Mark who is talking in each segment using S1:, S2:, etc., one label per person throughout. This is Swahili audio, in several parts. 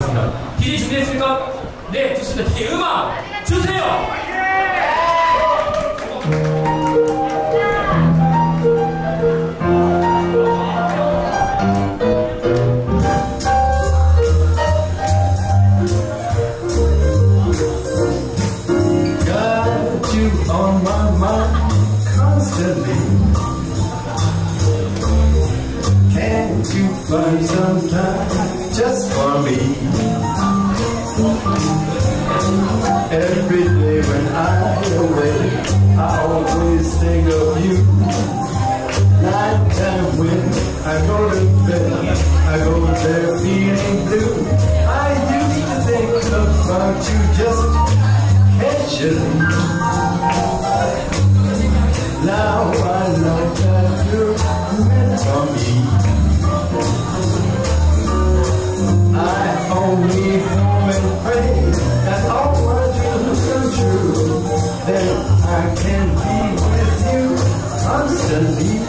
S1: 하겠습니다. DJ 준비됐습니까? 네, 좋습니다. DJ 음악 주세요!
S2: Got you on my mind constantly. Can't you find some time just for me? Every day when I'm away, I always think of you. Nighttime when I go to bed, I go there feeling blue. I used to think about you just casually. Now I know that you're meant for me. I only hope and pray that all my dreams come true. Then I can be with you constantly.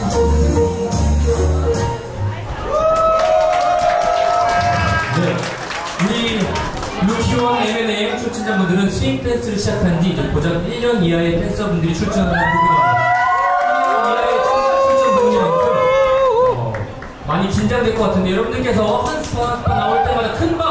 S1: 네, 우리 루키와 M&M 출전자분들은 스윙 댄스를 시작한 지 이제 고작 1년 이하의 댄서분들이 출전하는 부분입니다. 1년 이하의 출전분이만큼 많이 긴장될 것 같은데 여러분들께서 한 스파 나올 때마다 큰 박